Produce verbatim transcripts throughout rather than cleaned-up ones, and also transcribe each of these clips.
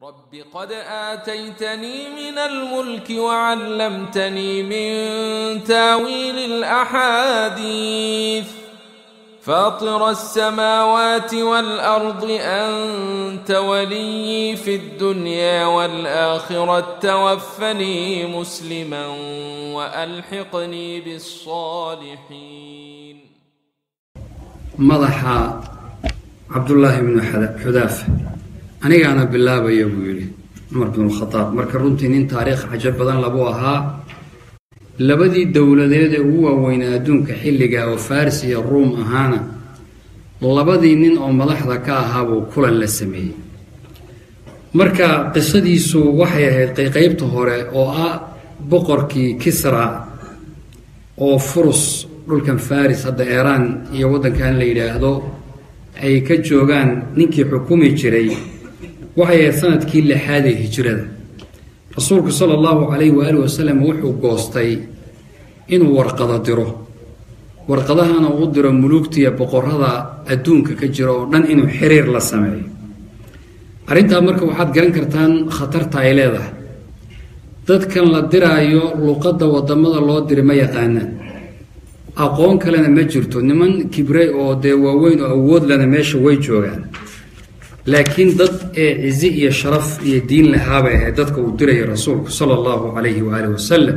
رب قد آتيتني من الملك وعلمتني من تاويل الأحاديث فاطر السماوات والأرض أنت ولي في الدنيا والآخرة توفني مسلما وألحقني بالصالحين. مضح عبد الله بن حذافة anigaana bilaabaya buu yidhi cumar bin khataab marka runtii nin taariikh cajab badan labu ahaa labadii dowladeed ee ugu waaweynaa adduunka xilliga oo Faris iyo Room ahaana labadii nin oo madaxda ka ahaa buu kulan la sameeyay. marka qisadiisu waxay ahayd qaybta hore oo ah boqorkii Kisra oo Furus dhulkan Faris hadda Iran iyo wadankan la yiraahdo ay ka joogaan ninkii xukumi jiray waxay sanadkii lixaad ee hijrada. rasuulku sallallahu alayhi wa alihi wasallam wuxuu goostay inuu warqado diro warqadahana uu diro mulugtiya boqorada adduunka ka jira oo dhan inuu xiriir la sameeyo. arinta marka waxaad garan kartaan khatarta ay leedahay. dadkan la diraayo luqadda wadamada loo diray ma yaqaanaan, aqoon kalena ma jirto, niman kibre oo dee waaweyn oo awood lana meesha way joogaan, laakiin dad ee cizi iyo sharaf iyo diin lahaaba ahayd dadka uu diray rasuulku sallallahu alayhi wa alihi wasallam.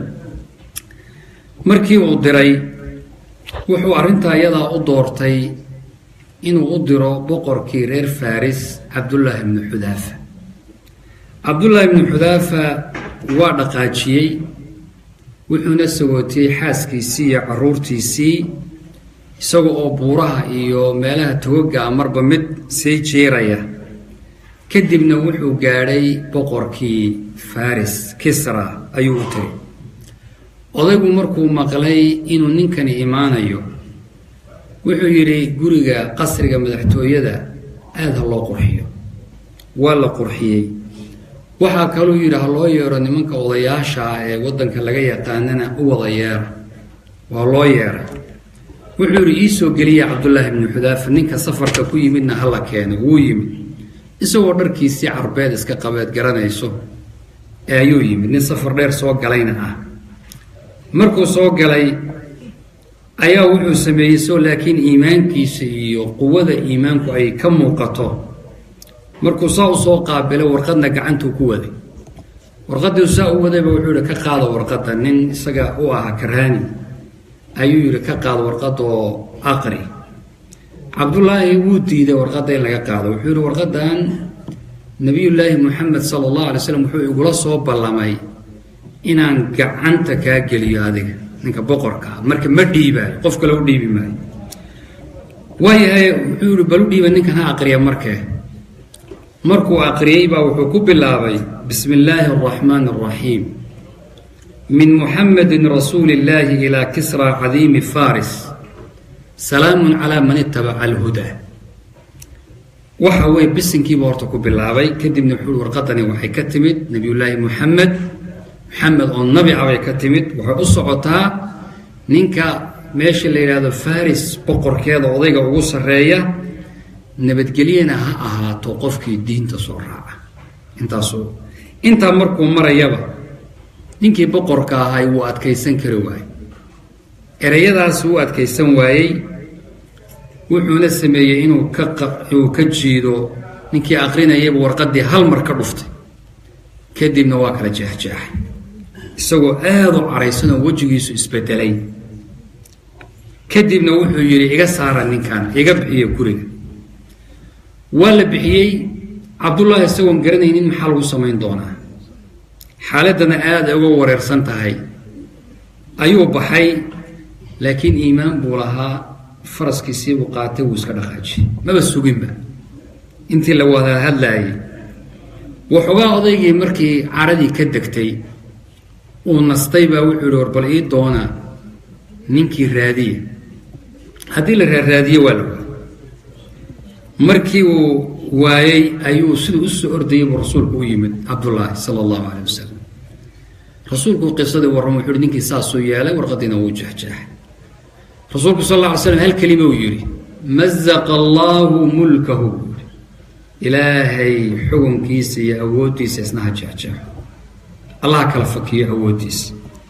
markii uu diray wuxuu arrintaa iyadaa u doortay inuu u diro boqorkii reer Faris Cabdullah ibn Xudaafa. Cabdullah ibn Xudaafa waa dhaqaajiyey wuxuuna sagootiyey xaaskiisii iyo caruurtiisii isagoo oo buuraha iyo meelaha togoga marba mid sii jeeraya. kadibna wuxuu gaadhay boqorkii Faris Kisra ayuu u tagay. odaygu markuu maqlay inuu ninkani imaanayo wuxuu yidhi guriga qasriga madaxtooyada aad ha loo qurxiyo. waa la qurxiyey. waxaa kaloo yidhi ha loo yeero nimanka odayaasha ee waddanka laga yaqaanana u wada yeera. waa loo yeeray. wuxuu yidhi ii soo geliya Cabdullah ibn Xudaafa, ninka safarka ku yimidna hala keeno. wuu yimid isagoo dharkiisii carbeed iska qabeed garanayso ee ayuu yimid, nin safar dheer soo galayna ah. markuu soo galay ayaa wuxuu sameeyey soo laakiin iimaankiisa iyo quwada iimaanku ay ka muuqato. markuu saa u soo qaabilay warqadna gacantuu ku waday. warqadii saa u wadayba wuxuu yidhi ka qaado warqadda. nin isaga u ahaa karaani ayuu yidhi ka qaado warqadoo aqri. cabdullaahi wuu diiday warqadda in laga qaado. wuxuu yidhi warqaddan nabiyullaahi moxamed sala allahu alay slam wuxuu igula soo ballamay inaan gacanta kaa geliyo adiga ninka boqorka ah, marka ma dhiibaayo, qof kale u dhiibi maayo. waayahay wuxuu yidhi bal u dhiiba ninkan ha aqriya. markee markuu aqriyey baa wuxuu ku bilaabay bismi illaahi araxmaani araxiim min muxamedin rasuuli illaahi ilaa kisra cadiimi faris salaamun calaa man ittabaca alhudaa. waxa weye bisinkiiba horta ku bilaabay. kadibna wuxuu warqadani waxay ka timid nebiyullaahi moxamed moxamed oo nabi ah bay ka timid. waxay u socotaa ninka meesha la yidhaahdo faris boqorkeeda odayga ugu sarreeya, nabadgelyana ha ahaato qofkii diinta soo raaca. intaasuu intaa markuu marayaba ninkii boqorka ahay wuu adkaysan kari waayey. ereyadaas wuu adkaysan waayey. wuxuuna sameeyey inuu ka uu ka jiido ninkii aqrinayaba warqaddii hal mar ka dhuftay. kadibna waa kala jeexjeexay isagoo aad u caraysanoo wejigiisu isbedelay. kadibna wuxuu yidhi iga saara ninkan, iga bixiya guriga. waa la bixiyey. cabdullaahi isagoon garanaynin maxaa lagu samayn doonaa, xaaladdana aada uga wareersan tahay ayuu baxay. laakiin iimaan buu lahaa. faraskiisii buu qaatay, wuu iska dhaqaajiyey. maba suginba intii la wada hadlaayay. waxoogaa odaygii markii caradii ka degtay uu nastay baa wuxuu yidhi war bal ii doona ninkii raadiya. haddii la raaraadiye waa la waayay. markii uu waayey ayuu siduu u soo ordayay buu rasuulku u yimid cabdullaahi sala allahu calayh wasalam. rasuulku qisadii warrama wuxuu yidhi ninkii saasuu yeelay, warqadiina wuu jeexjeexay. rasuulku sal alla alay slam hal kelima uu yidhi mazaqa allaahu mulkahu. ilaahay xukunkiisa iyo awooddiisa isna ha jeexjeexo allah kala fakiyo awooddiisa.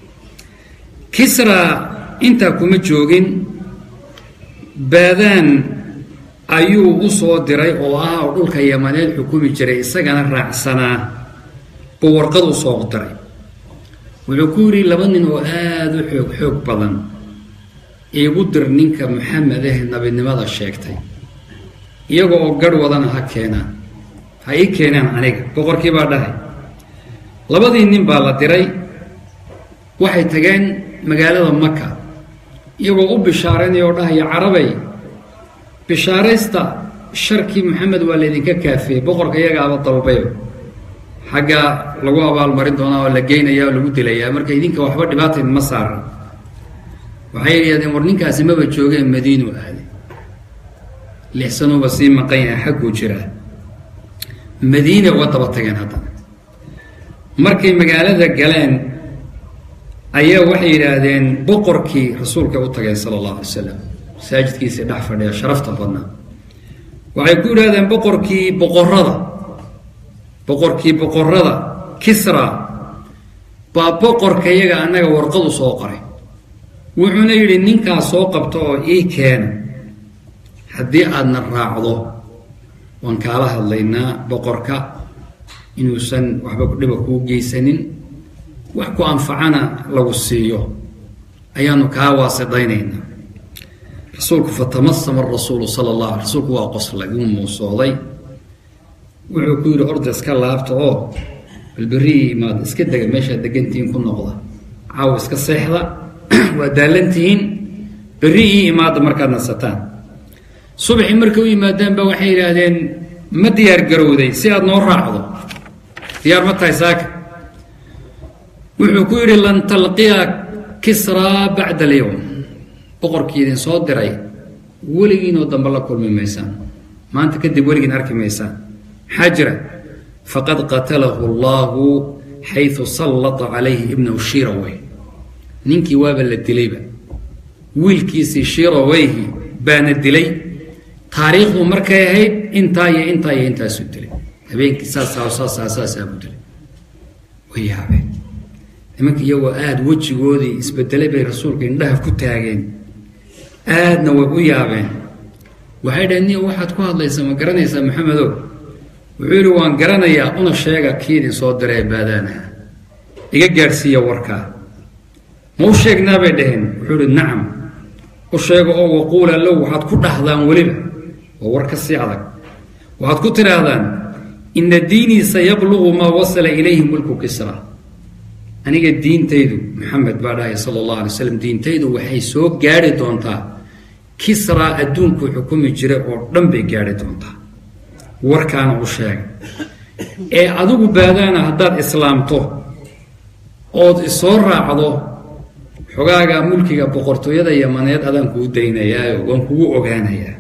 kisra intaa kuma joogin, baadaan ayuu u soo diray oo ah oo dhulka yamaneed xukumi jiray, isagana raacsanaa buu warqad u soo diray. wuxuu ku yidhi laba nin oo aada u xoog xoog badan iigu dir ninka maxamed eh nabinimada sheegtay, iyaga oo garh wadana ha keenaan, ha ii keenaan aniga. boqorkii baa dhahay. labadii nin baa la diray, waxay tageen magaalada maka iyagoo u bishaaraynaya oo dhahaya carabay bishaaraysta, sharkii maxamed waa laydinka kaafiyey, boqorka iyagaaba dalbayo, xagga lagu abaalmarin doonaa oo la geynaya oo lagu dilayaa, marka idinka waxba dhibaatayn ma saaran. waxay yidhahdeen war ninkaasi maba joogeen madiinu aaday, lix sanuuba sii maqan yahay, xagguu jiraa. madiina uga daba tageen. haddana markay magaalada galeen ayaa waxay yidhaahdeen boqorkii rasuulka u tageen sala allahu alay wasalam, masaajidkiisii dhex fadhiya sharafta badnaa. waxay ku yidhahdeen boqorkii boqorada boqorkii boqorada kisra baa boqorka iyaga annaga warqadu soo qoray, wuxuuna yidhi ninkaas soo qabto oo ii keena, haddii aadna raacdo waan kaala hadlaynaa boqorka inuusan waxba dhiba kuu geysanin, wax ku anfacana lagu siiyo ayaanu kaa waasidaynaynaa. rasuulku fatamasama arasuulu sala allah alay rasuulku waa qoslay, wuu muusooday. wuxuu ku yidhi orda iska laabta oo balberrii imaada, iska dega meeshaad degantihiin ku noqda, caawa iska seexda, waa daalantihiin, berri ii imaada markaad nasataan. subaxii markay u yimaadaan ba waxay yidhaahdeen ma diyaar garowday si aad noo raacdo, diyaar ma tahay saaka? wuxuu ku yidhi lan talqiya kisraa bacda alyowm, boqorkii idin soo diray weligiinoo dambe la kulmi maysaan, maanta kadib weligiin arki maysaan. maxaa jira? faqad qatalahu allahu xayثu sallata calayhi ibnahu shirawey, ninkii waaba la dilayba, wiilkiisii shiraweyhi baana dilay. taariikhdu markay ahayd intaa iyo intaa iyo intaasuu dilay, habeenkii saasaa saasaa saasaa buu dilay. way yaabeen nimanka, iyagoo aada wejigoodii isbedelay bay rasuulka indhaha ku taageen, aadna way u yaabeen. waxay dhaheen niyo waxaad ku hadlaysaa ma garanaysaa maxamedow? wuxuu yidhi waan garanayaa, una sheega kii idin soo diray ee baadaanaha, iga gaadhsiiya warkaa. ma u sheegnaa bay dhaheen. wuxuu yidhi nacam, u sheego oo waquula low waxaad ku dhahdaan, weliba waa war ka sii adag, waxaad ku tidhaahdaan ina diinii sayablugu maa wasala ilayhi mulku kisra, aniga diintaydu, maxamed baa dhahay sala allahu alay wasalam, diintaydu waxay soo gaadhi doontaa kisra adduunku xukumi jira oo dhan bay gaadhi doontaa. warkaana u sheega. ee adigu baadaana haddaad islaamto ood isoo raacdo, xogaaga mulkiga boqortooyada yamaneed adaan kuu daynayaayo waan kugu ogaanayaa,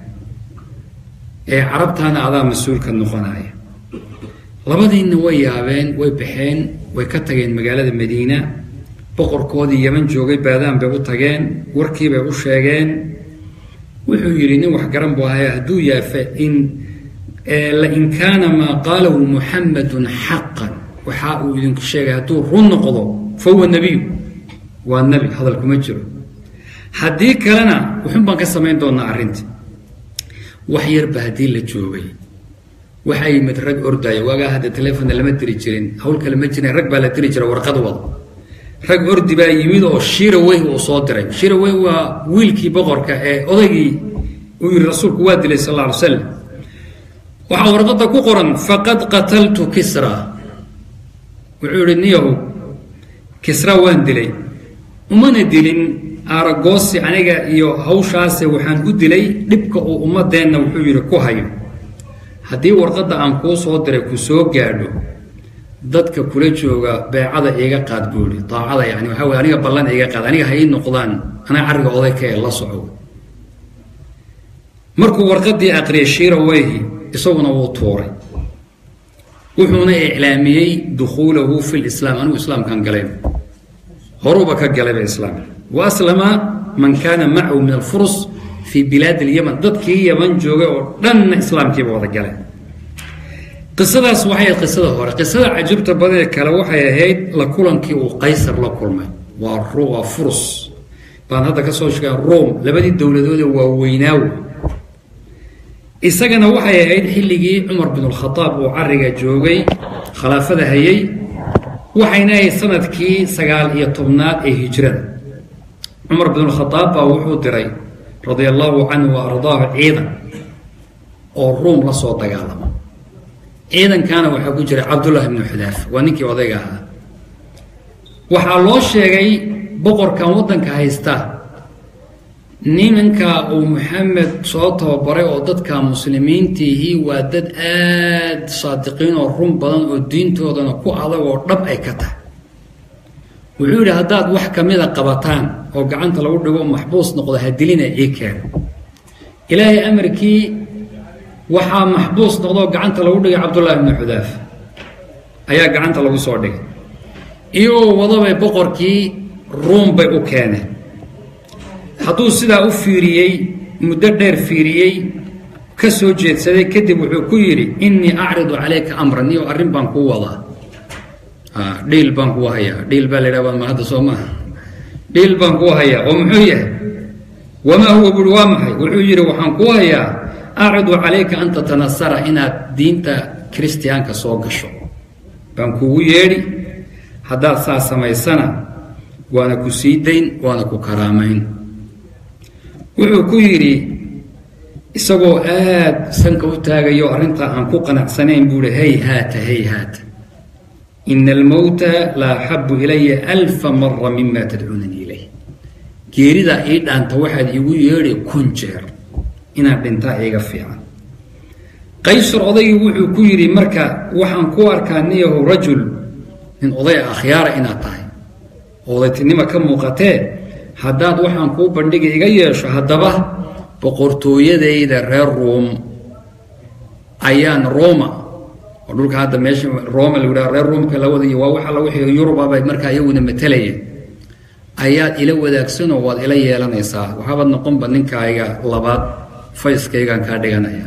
ee carabtaana adaa mas-uulka noqonaya. labadiinna way yaabeen, way baxeen, way ka tageen magaalada madiina. boqorkoodii yaman joogay baadaan bay u tageen, warkiibay u sheegeen. wuxuu yidhi nin wax garan buu ahaya, hadduu yaafe in lain kaana maa qaalahu muxamadun xaqan, waxa uu idinku sheegay hadduu run noqdo fahuwa nebiyu, waa nebi, hadal kuma jiro. haddii kalena wuxun baan ka samayn doonaa arrintii. wax yarba haddii la joogay, waxaa yimid rag ordaya. waagaa hadda telefonna lama diri jirin, hawl kale ma jirin, rag baa la diri jira warqad wada. rag ordi baa yimid oo shirawey uu soo diray. shirawey waa wiilkii boqorka ee odaygii uu yidhi rasuulku waa dilay sal alla alay slam. waxaa warqadda ku qoran faqad qataltu kisra. wuxuu yidhi niyahu kisra waan dilay, umana dilin aaragoosi aniga iyo hawshaase, waxaan u dilay dhibka uu ummadeenna wuxuu yidhi ku hayo. haddii warqadda aan kuu soo diray ku soo gaadho, dadka kula jooga beecada iiga qaad buu yidhi, daacada yani waxaa wey aniga ballan iiga qaad, aniga ha ii noqdaan, anaa carriga oday ka ee la soco. markuu warqaddii aqriyay shiraweyhi, isaguna wuu tuuray, wuxuuna iclaamiyey dukhuulahu fi lislaam, anigu islaamkan galayba, horuuba ka galayba islaam. wa aslama man kaana macahu min alfurus fii bilaadi alyaman, dadkii yaman joogay oo dhanna islaamkiiba wada galeen. qisadaas waxay ahayd qisada hore. qisada cajabta badan ee kale waxay ahayd la kulankii uu qaysar la kulmay. waa waa furus baan hadda ka soo sheegay, Rome, labadii dowladood waa weynaaw. isagana waxay ahayd xilligii Umar bin al-Khattab oo cariga joogay khilaafada hayay, waxayna ahayd sanadkii sagaal iyo tobnaad ee hijrada. Umar bin al-Khattab baa wuxuu diray radiyallahu anhu wa ardaahu ciidan oo Rome la soo dagaalamo. ciidankaana waxaa ku jiray Cabdullah ibn Xudaaf, waa ninkii odayga ahaa. waxaa loo sheegay boqorkan waddanka haysta nimanka uu Maxamed soo tababaray oo dadka muslimiintiihii waa dad aad saadiqiin oo run badan oo diintoodana ku adag oo dhab ay ka tahay. wuxuu yidhi haddaad wax ka mida qabataan oo gacanta lagu dhigo maxbuus noqdo ha dilina ii keeno. ilaahay amarkii waxaa maxbuus noqdoo gacanta lagu dhigay Cabdullah ibn Xudaaf ayaa gacanta lagu soo dhigay. iyagoo wadabay boqorkii Ruum bay u keeneen. hadduu sidaa u fiiriyey, muddo dheer fiiriyey, ka soo jeedsaday kadib wuxuu ku yidhi innii acridu calayka amran, iyo arrin baan kuu wadaa. dhiil baan kuu hayaa. dhiil baa la yidhaha ma hadda soo maaha. dhiil baan kuu hayaa oo muxuu yahay? wamaa huwa buuri waa maxay? wuxuu yidhi waxaan kuu hayaa acridu calayka an tatanasara, inaad diinta kiristiyaanka soo gasho baan kuugu yeedhi. haddaad saa samaysana waana ku sii dayn, waana ku karaamayn. wuxuu ku yidhi isagoo aad sanka u taagayo arrintaa aan ku qanacsanayn buuhi hayhaata hayhaata ina almowta la axabu ilaya alfa mara mima tadcuunanii ilayh. geeridaa ii dhaanta waxaad iigu yeedhi kun jeer, inaan dhintaa iiga fiican. qaysar odaygii wuxuu ku yidhi marka waxaan ku arkaa niyahu rajul, nin oday akhyaara inaad tahay, odaytinima ka muuqatee, haddaad waxaan kuu bandhiga iga yeesho, haddaba boqortooyadayda reer Ruum ayaan Roma, oo dhulka hadda meesha Roma la yidhaha reer Ruumka la wadayo waa waxa la wixii Yuruba bay markaa iyaguna matalayeen, ayaad ila wadaagsanoo waad ila yeelanaysaa. waxaabaad noqonba ninkayga labaad, fayskaygaan kaa dhiganaya.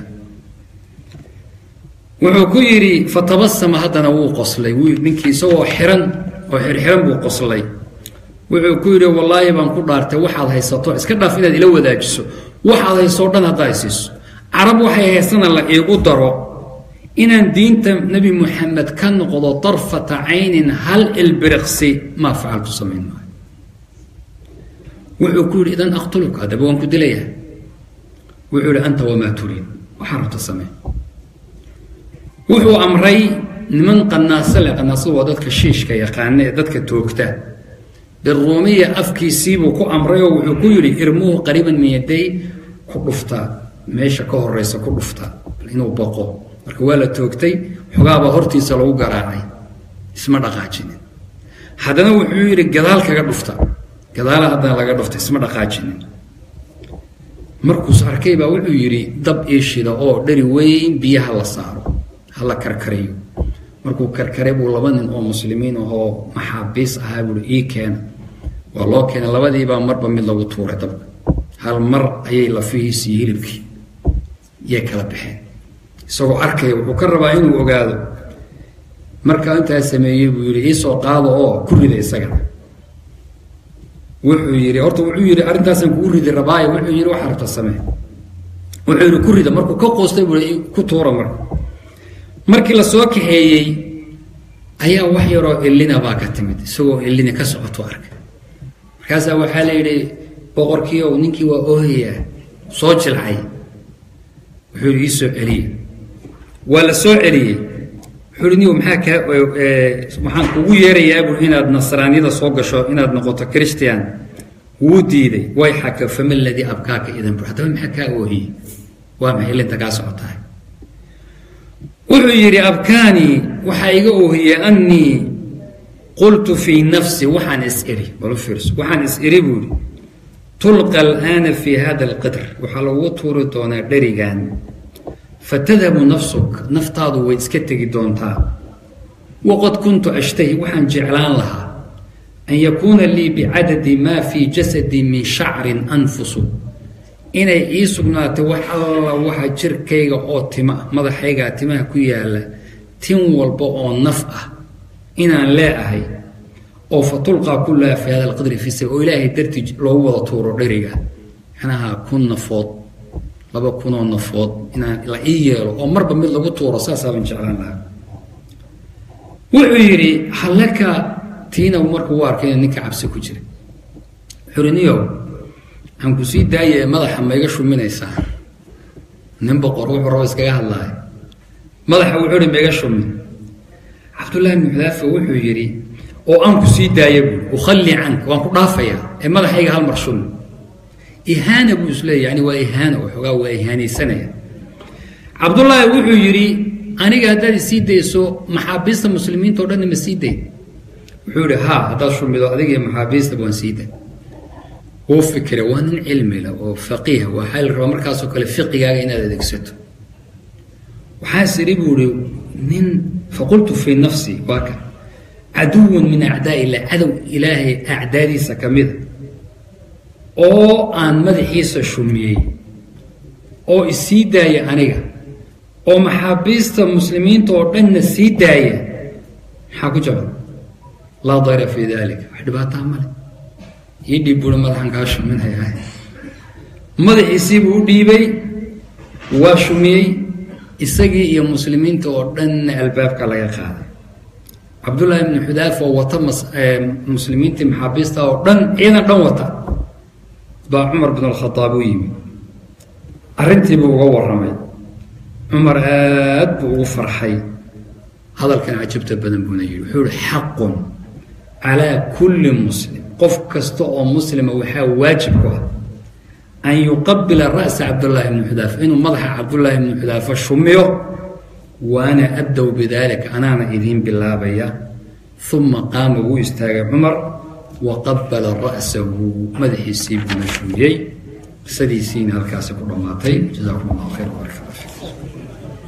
wuxuu ku yidhi fatabasama, haddana wuu qoslay. ninkii isagoo xiran oo xirxiran buu qoslay. wuxuu ku yidhi wallaahi baan ku dhaartay waxaad haysato iska dhaaf inaad ila wadaajiso, waxaad haysoo dhan haddaa isiiso. carab waxay haysana la iigu daro inaan diinta nebi Muxamed ka noqdo darfata caynin, hal ilbiriqsi maa facaltu samayn maayo. wuxuu ku yidhi idan aqtuluka, haddaba waan ku dilayaa. wuxuu yidhi anta wamaa turiid, waxaa rabta samee. wuxuu amray niman qanaasa leh, qanaasadu waa dadka shiishka yaqaana ee dadka toogta, biruumiya afkiisiibuu ku amray oo wuxuu ku yidhi irmuuhu qariiban min yaday, ku dhuftaa meesha ka horeysa ku dhuftaa inuu baqo. marka waa la toogtay, xogaabaa hortiisa lagu garaacay, isma dhaqaajinin. haddana wuxuu yidhi gadaal kaga dhufta, gadaala haddana laga dhufta, isma dhaqaajinin. markuus arkay baa wuxuu yidhi dab ii shida oo dhari weyn biyaha la saaro, hala karkariyo. markuu karkaray buu laba nin oo muslimiin ahoo maxaabiis ahaa buui ii keena. waa loo keenay, labadiibaa marba mid lagu tuuray dabka. hal mar ayay lafihiisii hilibkii yay kala baxeen. isagoo arkaya wuxuu ka rabaa inuu ogaado. markaa intaa sameeyey buu yidhi iisoo qaado oo ku rida isagana. wuxuu yidhi horta wuxuu yidhi arrintaasaan kugu ridi rabaayo. wuxuu yidhi waxa rabta samee. wuxuu yidhi ku rida. markuu ka qoostay buu ku tuura. marka markii la soo kaxeeyey ayaa wax yaroo elina baa ka timid, isagoo elina ka socoto arkay. markaasaa waxaa la yidhi boqorkiiow ninkii waa oohaya, soo jilcay. wuxuu yidhi ii soo celiyey. waa la soo celiyey. wuxuu yidhi niyow maxaa kaa waxaan kugu yeerayaa buu inaad nasraaniyada soo gasho, inaad noqoto Christian. wuu diiday. way xaka fama ladii abkaaka idan bur, haddaba maxaa kaa oohiyey? waa maxay elinta kaa socotahay? wuxuu yidhi abkaanii, waxaa iga oohiyey annii qultu fii nafsi, waxaan is iri. bal u fiirso, waxaan is iri buu yidhi tulqa al'aana fii hada alqidr, waxaa lagugu tuuri doonaa dherigan, fatadhabu nafsuk, naftaadu way iska tegi doontaa. waqad kuntu ashtahi, waxaan jeclaan lahaa an yakuuna lii bicadadi maa fii jasadii min shacrin anfusu, inay ii sugnaatay wax alla waxa jirkayga oo tima, madaxaygaa timaha ku yaalla tin walba oo naf ah inaan leeahay oo fatulqaa kullaha fi hada alqadri fi sabi oo ilaahay dartii loogu wada tuuro dheriga anaha kun nafood laba kun oo nafood inaan la ii yeelo oo marba mid lagu tuuro saasaaban jeclaan lahaa wuxuu yidhi halaka tiina markuu u arkay ninka cabsi ku jira xuriniyo aan ku sii daayay madaxa ma iga shuminaysaa nin boqor wuxuu rabo iskaga hadlaaya madaxa wuxuu yidhi ma iga shumin cabdullaahi ibnu xudaafa wuxuu yidhi oo aan ku sii daaya buuri ukhalli canka waan ku dhaafayaa ee madaxayga hal mar shumi ihaana buu isleeyahy yani waa ihaana waxoogaa waa ihaanaysanaya cabdullaahi wuxuu yidhi aniga haddaad isii dayso maxaabiista muslimiinta oo dhanna ma sii day wuxuu yidhi haa haddaad shumido adiga iyo maxaabiistaba waan sii day wuu fikira waa nin cilmi leh oo faqiiha waxaa la rabaa markaasoo kale fiqigaaga inaad adeegsato waxaas idhi buu ihi nin faqultu fii nafsi waa kan caduwan min acdaa illah cadow ilaahay acdaadiisa ka mida oo aan madaxiisa shumiyey oo isii daaya aniga oo maxaabiista muslimiinta oo dhanna sii daaya maxaa ku jaban laa dayra fii daalika wax dhibaataa male ii dhiib buuri madaxan kaa shuminaya madaxiisiibuu u dhiibay waa shumiyey isagii iyo muslimiinta oo dhanna albaabka laga qaaday cabdullaahi ibnu xudaafa oo wata muslimiintii maxaabiista oo dhan ciidan dhan wata baa cumar bin alkhadaab u yimi arrintiibuu uga warramay cumar aad buu ugu farxay hadalkan cajabta badan buuna yidhi wuxuu yihi xaqun calaa kulli muslim qof kasta oo muslima waxaa waajib ku ah an yuqabila ra'sa cabdullaahi ibnu xudaafa inuu madaxa cabdullaahi ibnu xudaafa shumiyo waana abdow bidaalika anaana idiin bilaabaya uma qaama wuu istaagay cumar waqabala ra'sahu madaxiisii buuna shumiyey qisadiisiina halkaasi ku dhammaatay jazaakum allahu khayr barak allah fiikum